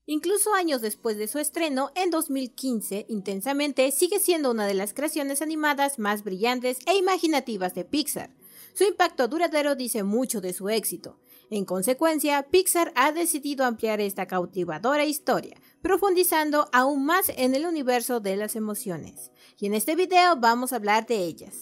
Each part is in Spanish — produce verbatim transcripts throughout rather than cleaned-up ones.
Incluso años después de su estreno, en dos mil quince, Intensamente sigue siendo una de las creaciones animadas más brillantes e imaginativas de Pixar. Su impacto duradero dice mucho de su éxito. En consecuencia, Pixar ha decidido ampliar esta cautivadora historia, profundizando aún más en el universo de las emociones. Y en este video vamos a hablar de ellas.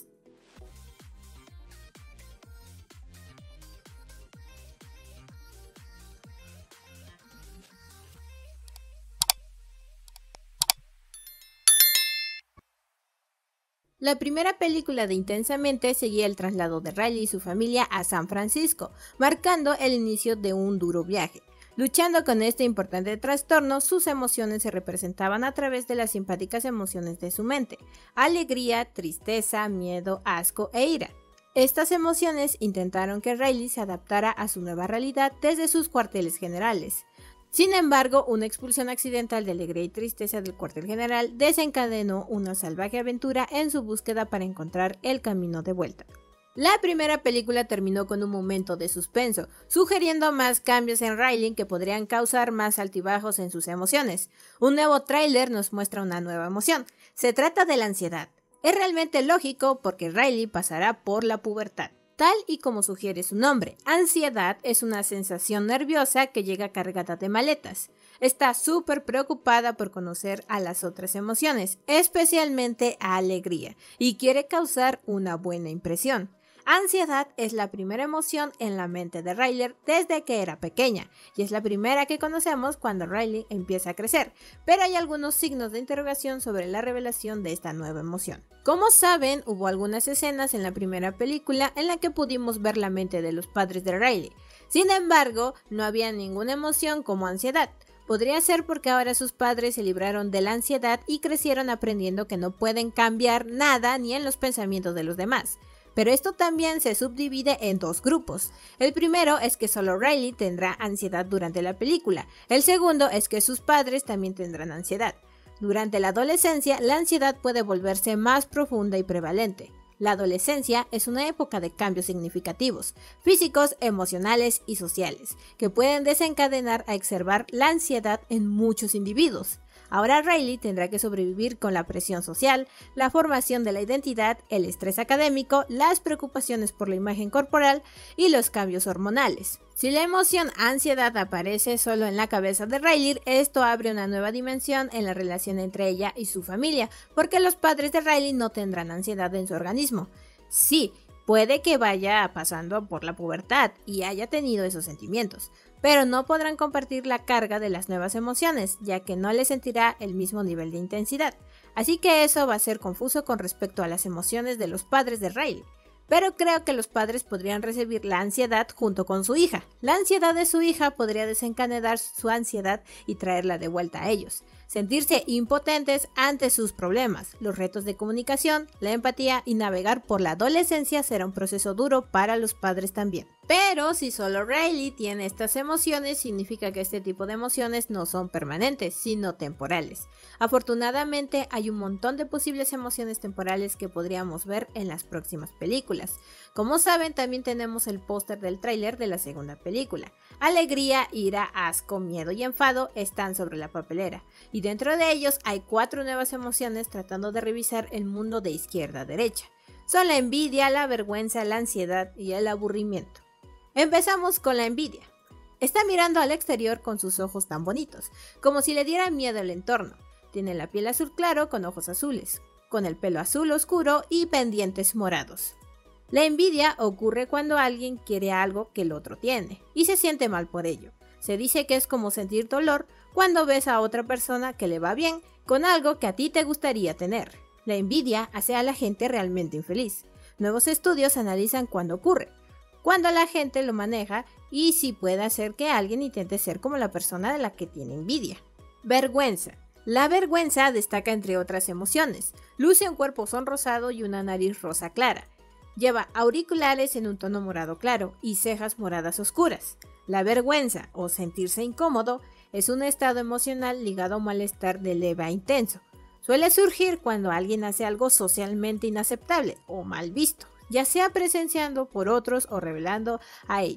La primera película de Intensamente seguía el traslado de Riley y su familia a San Francisco, marcando el inicio de un duro viaje. Luchando con este importante trastorno, sus emociones se representaban a través de las simpáticas emociones de su mente: alegría, tristeza, miedo, asco e ira. Estas emociones intentaron que Riley se adaptara a su nueva realidad desde sus cuarteles generales. Sin embargo, una expulsión accidental de alegría y tristeza del cuartel general desencadenó una salvaje aventura en su búsqueda para encontrar el camino de vuelta. La primera película terminó con un momento de suspenso, sugiriendo más cambios en Riley que podrían causar más altibajos en sus emociones. Un nuevo tráiler nos muestra una nueva emoción. Se trata de la ansiedad. Es realmente lógico porque Riley pasará por la pubertad. Tal y como sugiere su nombre, ansiedad es una sensación nerviosa que llega cargada de maletas. Está súper preocupada por conocer a las otras emociones, especialmente a alegría, y quiere causar una buena impresión. Ansiedad es la primera emoción en la mente de Riley desde que era pequeña, y es la primera que conocemos cuando Riley empieza a crecer, pero hay algunos signos de interrogación sobre la revelación de esta nueva emoción. Como saben, hubo algunas escenas en la primera película en la que pudimos ver la mente de los padres de Riley. Sin embargo, no había ninguna emoción como ansiedad. Podría ser porque ahora sus padres se libraron de la ansiedad y crecieron aprendiendo que no pueden cambiar nada ni en los pensamientos de los demás. Pero esto también se subdivide en dos grupos. El primero es que solo Riley tendrá ansiedad durante la película. El segundo es que sus padres también tendrán ansiedad. Durante la adolescencia, la ansiedad puede volverse más profunda y prevalente. La adolescencia es una época de cambios significativos, físicos, emocionales y sociales, que pueden desencadenar a exacerbar la ansiedad en muchos individuos. Ahora Riley tendrá que sobrevivir con la presión social, la formación de la identidad, el estrés académico, las preocupaciones por la imagen corporal y los cambios hormonales. Si la emoción ansiedad aparece solo en la cabeza de Riley, esto abre una nueva dimensión en la relación entre ella y su familia, porque los padres de Riley no tendrán ansiedad en su organismo. Sí, puede que vaya pasando por la pubertad y haya tenido esos sentimientos, pero no podrán compartir la carga de las nuevas emociones, ya que no les sentirá el mismo nivel de intensidad. Así que eso va a ser confuso con respecto a las emociones de los padres de Riley. Pero creo que los padres podrían recibir la ansiedad junto con su hija. La ansiedad de su hija podría desencadenar su ansiedad y traerla de vuelta a ellos. Sentirse impotentes ante sus problemas, los retos de comunicación, la empatía y navegar por la adolescencia será un proceso duro para los padres también. Pero si solo Riley tiene estas emociones, significa que este tipo de emociones no son permanentes, sino temporales. Afortunadamente, hay un montón de posibles emociones temporales que podríamos ver en las próximas películas. Como saben, también tenemos el póster del tráiler de la segunda película. Alegría, ira, asco, miedo y enfado están sobre la papelera, y dentro de ellos hay cuatro nuevas emociones tratando de revisar el mundo de izquierda a derecha. Son la envidia, la vergüenza, la ansiedad y el aburrimiento. Empezamos con la envidia. Está mirando al exterior con sus ojos tan bonitos, como si le diera miedo el entorno. Tiene la piel azul claro con ojos azules, con el pelo azul oscuro y pendientes morados. La envidia ocurre cuando alguien quiere algo que el otro tiene y se siente mal por ello. Se dice que es como sentir dolor cuando ves a otra persona que le va bien con algo que a ti te gustaría tener. La envidia hace a la gente realmente infeliz. Nuevos estudios analizan cuándo ocurre, cuando la gente lo maneja y si puede hacer que alguien intente ser como la persona de la que tiene envidia. Vergüenza. La vergüenza destaca entre otras emociones. Luce un cuerpo sonrosado y una nariz rosa clara. Lleva auriculares en un tono morado claro y cejas moradas oscuras. La vergüenza, o sentirse incómodo, es un estado emocional ligado a un malestar de leve a intenso. Suele surgir cuando alguien hace algo socialmente inaceptable o mal visto, ya sea presenciando por otros o revelando a ellos.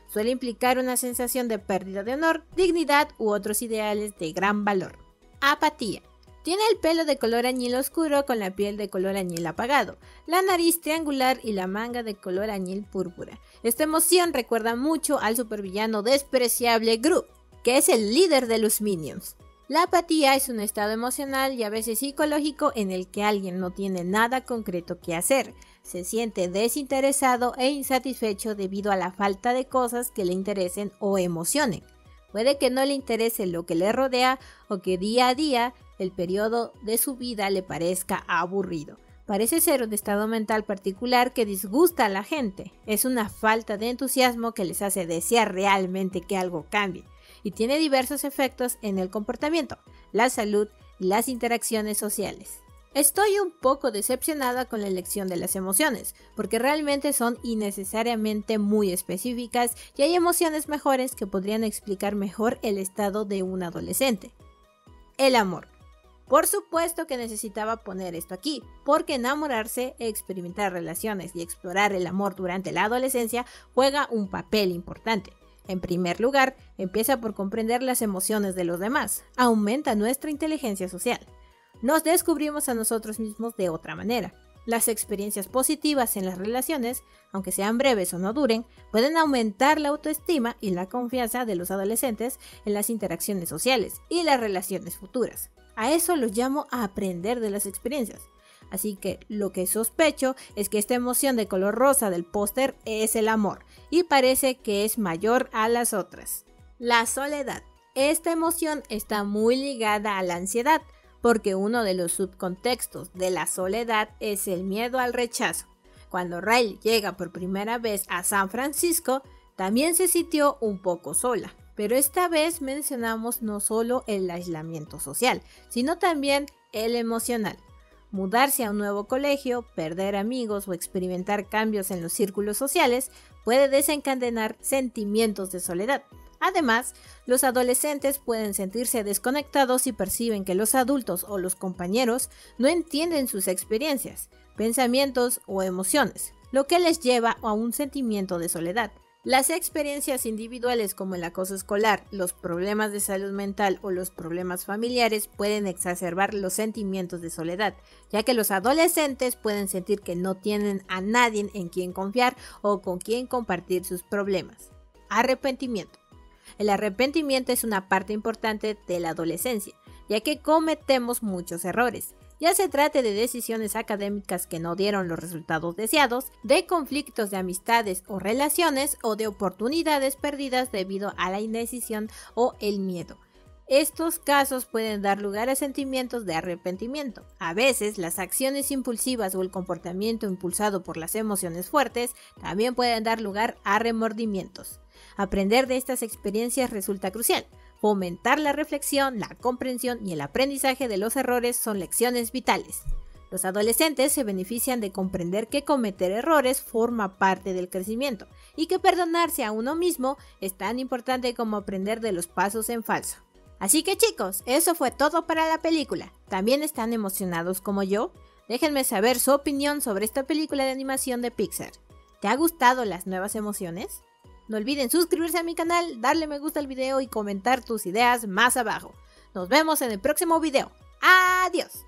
Suele implicar una sensación de pérdida de honor, dignidad u otros ideales de gran valor. Apatía. Tiene el pelo de color añil oscuro con la piel de color añil apagado, la nariz triangular y la manga de color añil púrpura. Esta emoción recuerda mucho al supervillano despreciable Gru, que es el líder de los Minions. La apatía es un estado emocional y a veces psicológico en el que alguien no tiene nada concreto que hacer, se siente desinteresado e insatisfecho debido a la falta de cosas que le interesen o emocionen. Puede que no le interese lo que le rodea o que día a día el periodo de su vida le parezca aburrido. Parece ser un estado mental particular que disgusta a la gente. Es una falta de entusiasmo que les hace desear realmente que algo cambie y tiene diversos efectos en el comportamiento, la salud y las interacciones sociales. Estoy un poco decepcionada con la elección de las emociones, porque realmente son innecesariamente muy específicas y hay emociones mejores que podrían explicar mejor el estado de un adolescente. El amor. Por supuesto que necesitaba poner esto aquí, porque enamorarse, experimentar relaciones y explorar el amor durante la adolescencia juega un papel importante. En primer lugar, empieza por comprender las emociones de los demás, aumenta nuestra inteligencia social. Nos descubrimos a nosotros mismos de otra manera. Las experiencias positivas en las relaciones, aunque sean breves o no duren, pueden aumentar la autoestima y la confianza de los adolescentes en las interacciones sociales y las relaciones futuras. A eso lo llamo a aprender de las experiencias. Así que lo que sospecho es que esta emoción de color rosa del póster es el amor y parece que es mayor a las otras. La soledad. Esta emoción está muy ligada a la ansiedad, porque uno de los subcontextos de la soledad es el miedo al rechazo. Cuando Riley llega por primera vez a San Francisco, también se sintió un poco sola, pero esta vez mencionamos no solo el aislamiento social, sino también el emocional. Mudarse a un nuevo colegio, perder amigos o experimentar cambios en los círculos sociales puede desencadenar sentimientos de soledad. Además, los adolescentes pueden sentirse desconectados si perciben que los adultos o los compañeros no entienden sus experiencias, pensamientos o emociones, lo que les lleva a un sentimiento de soledad. Las experiencias individuales como el acoso escolar, los problemas de salud mental o los problemas familiares pueden exacerbar los sentimientos de soledad, ya que los adolescentes pueden sentir que no tienen a nadie en quien confiar o con quien compartir sus problemas. Arrepentimiento. El arrepentimiento es una parte importante de la adolescencia, ya que cometemos muchos errores. Ya se trate de decisiones académicas que no dieron los resultados deseados, de conflictos de amistades o relaciones o de oportunidades perdidas debido a la indecisión o el miedo. Estos casos pueden dar lugar a sentimientos de arrepentimiento. A veces, las acciones impulsivas o el comportamiento impulsado por las emociones fuertes también pueden dar lugar a remordimientos. Aprender de estas experiencias resulta crucial. Fomentar la reflexión, la comprensión y el aprendizaje de los errores son lecciones vitales. Los adolescentes se benefician de comprender que cometer errores forma parte del crecimiento y que perdonarse a uno mismo es tan importante como aprender de los pasos en falso. Así que chicos, eso fue todo para la película. ¿También están emocionados como yo? Déjenme saber su opinión sobre esta película de animación de Pixar. ¿Te ha gustado las nuevas emociones? No olviden suscribirse a mi canal, darle me gusta al video y comentar tus ideas más abajo. Nos vemos en el próximo video. ¡Adiós!